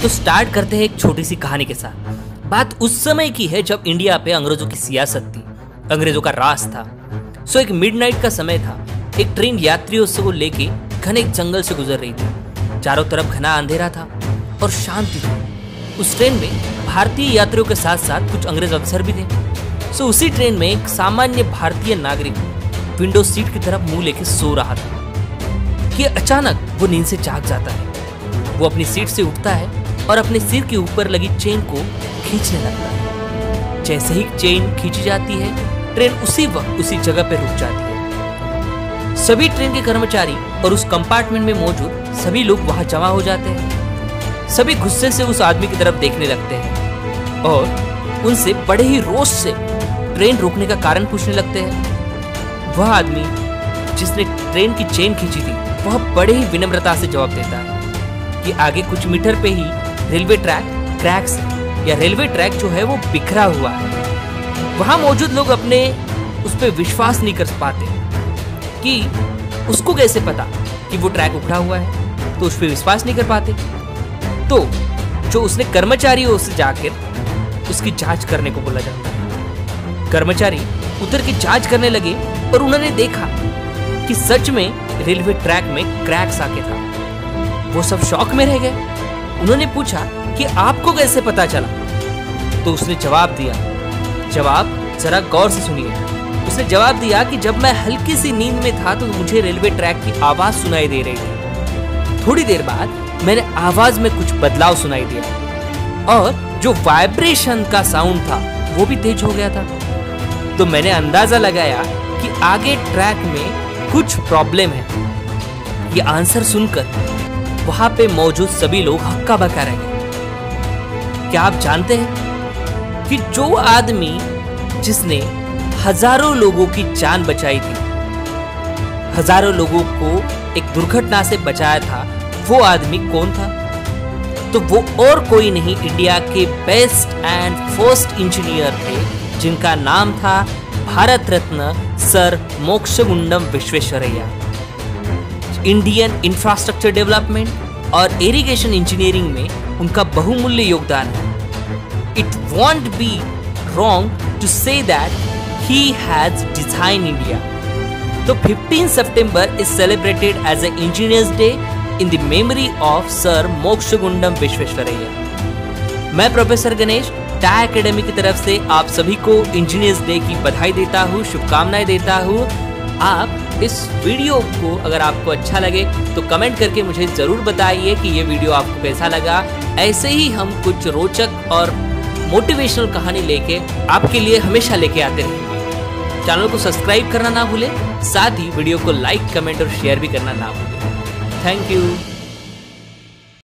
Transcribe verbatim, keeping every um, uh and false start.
तो स्टार्ट करते हैं एक छोटी सी कहानी के साथ। बात उस समय की है जब इंडिया पे अंग्रेजों की सियासत थी, अंग्रेजों का राज था। सो एक मिडनाइट का समय था। एक ट्रेन यात्रियों से को लेके घने जंगल से गुजर रही थी। चारों तरफ घना अंधेरा था और शांति थी। उस ट्रेन में भारतीय यात्रियों के साथ साथ कुछ अंग्रेज अफसर भी थे। सो उसी ट्रेन में एक सामान्य भारतीय नागरिक विंडो सीट की तरफ मुंह लेके सो रहा था कि अचानक वो नींद से जाग जाता है। वो अपनी सीट से उठता है और अपने सिर के ऊपर लगी चेन को खींचने लगता है। जैसे ही चेन खींची जाती है, ट्रेन उसी वक्त उसी जगह पर रुक जाती है। सभी ट्रेन के कर्मचारी और उस कंपार्टमेंट में मौजूद सभी लोग वहां जमा हो जाते हैं। सभी गुस्से से उस आदमी की तरफ देखने लगते हैं और उनसे बड़े ही रोष से ट्रेन रोकने का कारण पूछने लगते हैं। वह आदमी जिसने ट्रेन की चेन खींची थी, वह बड़े ही विनम्रता से जवाब देता है कि आगे कुछ मीटर पे ही रेलवे ट्रैक क्रैक्स है, या रेलवे ट्रैक जो है वो बिखरा हुआ है। वहां मौजूद लोग अपने उस पर विश्वास नहीं कर पाते कि उसको कैसे पता कि वो ट्रैक उखड़ा हुआ है, तो उस पर विश्वास नहीं कर पाते। तो जो उसने कर्मचारियों से जाकर उसकी जांच करने को बोला जाता है। कर्मचारी उतर की जांच करने लगे और उन्होंने देखा कि सच में रेलवे ट्रैक में क्रैक्स आके था। वो सब शॉक में रह गए। उन्होंने पूछा कि आपको कैसे पता चला? तो उसने जवाब दिया। जवाब जरा गौर से सुनिए। उसने जवाब दिया कि जब मैं हल्की सी नींद में था तो मुझे रेलवे ट्रैक की आवाज सुनाई दे रही थी। थोड़ी देर बाद मैंने आवाज में कुछ बदलाव सुनाई दिया और जो वाइब्रेशन का साउंड था वो भी तेज हो गया था। तो मैंने अंदाजा लगाया कि आगे ट्रैक में कुछ प्रॉब्लम है। ये आंसर सुनकर वहां पे मौजूद सभी लोग हक्का बक्का रह गए। क्या आप जानते हैं कि जो आदमी जिसने हजारों लोगों की जान बचाई थी, हजारों लोगों को एक दुर्घटना से बचाया था, वो आदमी कौन था? तो वो और कोई नहीं, इंडिया के बेस्ट एंड फर्स्ट इंजीनियर थे, जिनका नाम था Bharat Ratna sir Mokshagundam Visvesvaraya. Indian infrastructure development और इरिगेशन इंजीनियरिंग में उनका बहुमूल्य योगदान है। It won't be wrong to say that he has design India. तो fifteen September is celebrated as a engineers day in the memory of sir Mokshagundam Visvesvaraya. मैं प्रोफेसर गणेश टाई एकेडमी की तरफ से आप सभी को इंजीनियर्स डे की बधाई देता हूँ, शुभकामनाएं देता हूँ। आप इस वीडियो को अगर आपको अच्छा लगे तो कमेंट करके मुझे जरूर बताइए कि ये वीडियो आपको कैसा लगा। ऐसे ही हम कुछ रोचक और मोटिवेशनल कहानी लेके आपके लिए हमेशा लेके आते रहेंगे। चैनल को सब्सक्राइब करना ना भूलें, साथ ही वीडियो को लाइक, कमेंट और शेयर भी करना ना भूलें। Thank you.